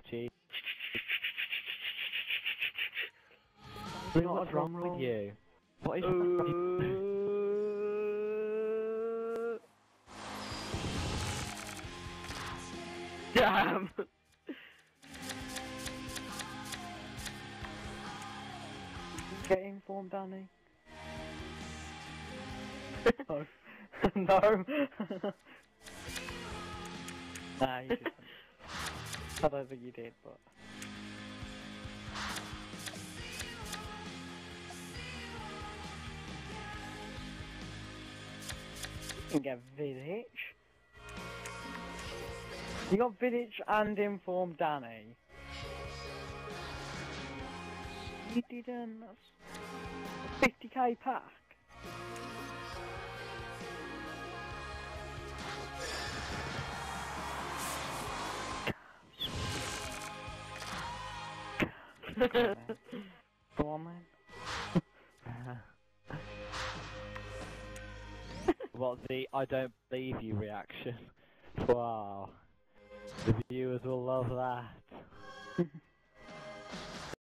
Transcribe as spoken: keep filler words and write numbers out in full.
cheap. What's wrong with you? What is wrong with you? Damn! Get informed, Danny. No. No. Nah, you didn't. I don't think you did, but... You can get Vidic. You got Vidic and informed Danny. You didn't. That's a fifty K pack. Go on, man. What the I don't believe you reaction? Wow. The viewers will love that.